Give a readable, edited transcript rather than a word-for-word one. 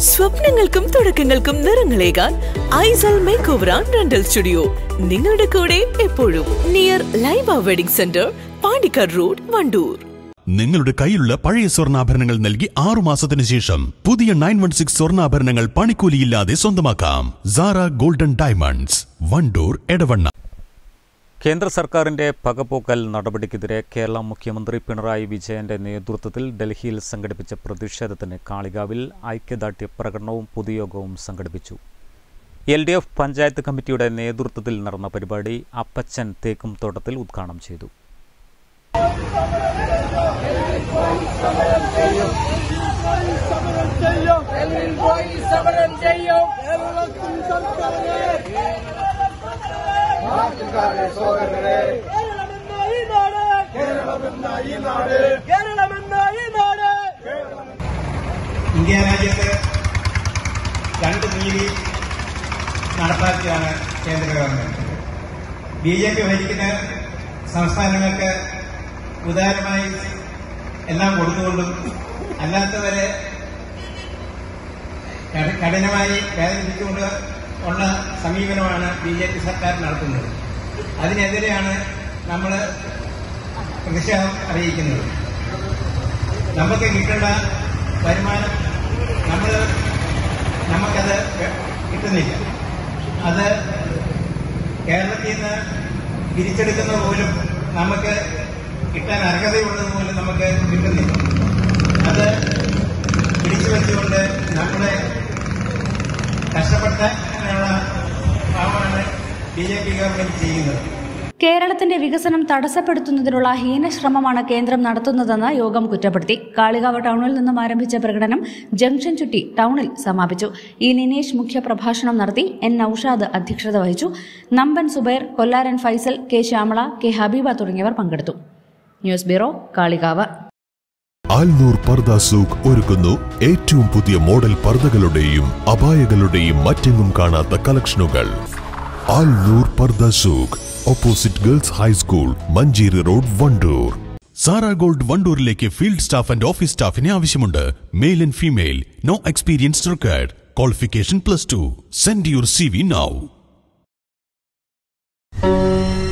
സ്വപ്നങ്ങൾക്കും തുടക്കങ്ങൾക്കും നിറങ്ങളേകാൻ ഐസൽ മേക്കോവർ ആൻഡ് റെന്റൽ സ്റ്റുഡിയോ നിങ്ങളുടെ കൂടെ എപ്പോഴും. Near Laiba wedding center, Pandikkad road, Wandoor. നിങ്ങളുടെ കയ്യിലുള്ള പഴയ സ്വർണ്ണാഭരണങ്ങൾ നൽകി 6 മാസത്തിനു ശേഷം പുതിയ 916 സ്വർണ്ണാഭരണങ്ങൾ പണിക്കൂലിയില്ലാതെ സ്വന്തമാക്കാം. Sara golden diamonds, Wandoor, Edavanna. കേന്ദ്ര സർക്കാരിന്റെ പകപോക്കൽ നടപടിക്കെതിരെ കേരള മുഖ്യമന്ത്രി പിണറായി വിജയന്റെ നേതൃത്വത്തിൽ ഡൽഹിയിൽ സംഘടിപ്പിച്ച പ്രതിഷേധത്തിന് കാളികാവിൽ ഐക്യദാർഢ്യ പ്രകടനവും പൊതുയോഗവും സംഘടിപ്പിച്ചു. LDF പഞ്ചായത്ത് കമ്മിറ്റിയുടെ നേതൃത്വത്തിൽ നടന്ന പരിപാടി അപ്പച്ചൻ തേക്കും തോട്ടത്തിൽ ഉദ്ഘാടനം ചെയ്തു. ഇന്ത്യ രാജ്യത്ത് 2 നീതി നടപ്പാക്കിയാണ് കേന്ദ്ര ഗവൺമെന്റ്. BJP ഭരിക്കുന്ന സംസ്ഥാനങ്ങൾക്ക് ഉദാരമായി എല്ലാം കൊടുത്തുകൊണ്ടും അല്ലാത്തവരെ കഠിനമായി വേദനിപ്പിച്ചുകൊണ്ട് ഉള്ള സമീപനമാണ് BJP സർക്കാർ നടത്തുന്നത്. അതിനെതിരെയാണ് നമ്മൾ പ്രതിഷേധം അറിയിക്കുന്നത്. നമുക്ക് കിട്ടേണ്ട വരുമാനം നമുക്കത് കിട്ടുന്നില്ല. അത് കേരളത്തിൽ നിന്ന് പിരിച്ചെടുക്കുന്ന പോലും നമുക്ക് കിട്ടാൻ അർഹതയുള്ളത് പോലും നമുക്ക് കിട്ടുന്നില്ല. അത് പിടിച്ചു വെച്ചുകൊണ്ട് നമ്മളെ കഷ്ടപ്പെടുത്താനുള്ള ഭാവമാണ് BJP ഗവൺമെന്റ് ചെയ്യുന്നത്. കേരളത്തിന്റെ വികസനം തടസ്സപ്പെടുത്തുന്നതിനുള്ള ഹീനശ്രമമാണ് കേന്ദ്രം നടത്തുന്നതെന്ന് യോഗം കുറ്റപ്പെടുത്തി. കാളികാവ് ടൌണിൽ നിന്നും ആരംഭിച്ച പ്രകടനം ജംഗ്ഷൻ ചുറ്റി ടൌണിൽ സമാപിച്ചു. ഇ നിനേഷ് മുഖ്യപ്രഭാഷണം നടത്തി. N നൌഷാദ് അധ്യക്ഷത വഹിച്ചു. നമ്പൻ സുബൈർ, കൊല്ലാരൻ ഫൈസൽ, K ശ്യാമള, K ഹബീബ തുടങ്ങിയവർ പങ്കെടുത്തു. News bureau, Kalikavu. ആൽനൂർ പർദ സൂഖ് ഒരുക്കുന്നു ഏറ്റവും പുതിയ മോഡൽ പർദകളുടെയും അബായകളുടെയും മറ്റെങ്ങും കാണാത്ത കളക്ഷനുകൾ. Alnoor Pardha Souq, opposite girls high school, Manjeri road, Wandoor. Sara gold വണ്ടൂരിലേക്ക് ഫീൽഡ് സ്റ്റാഫ് ആൻഡ് ഓഫീസ് സ്റ്റാഫിനെ ആവശ്യമുണ്ട്. Male and female, no experience required. Qualification +2. Send your CV now.